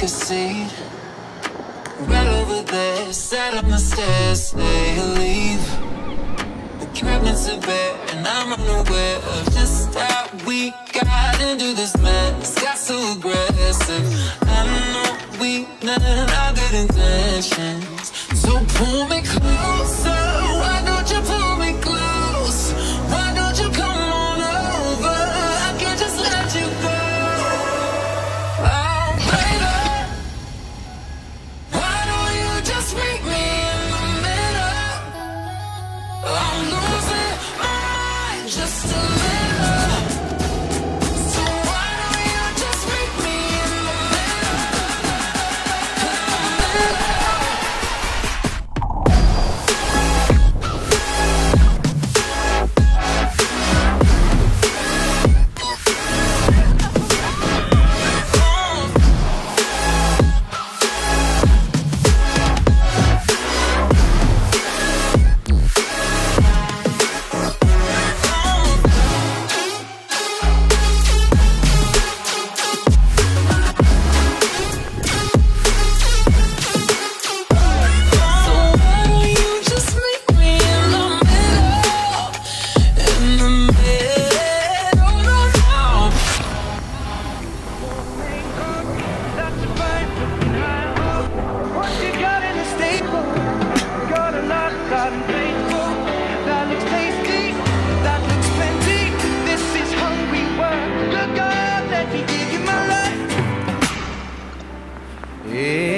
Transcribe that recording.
take a seat right over there. Sat on the stairs, say leave. The cabinets are bare and I'm unaware of just how we got into this mess. Got so aggressive. I know we meant our good intentions. So pull me closer. Why don't you pull me close? Why don't you come on over? I can't just let you go. Oh, baby, why don't you just meet me in the middle? I'm losing my mind just a little. So why don't you just meet me in the Yeah.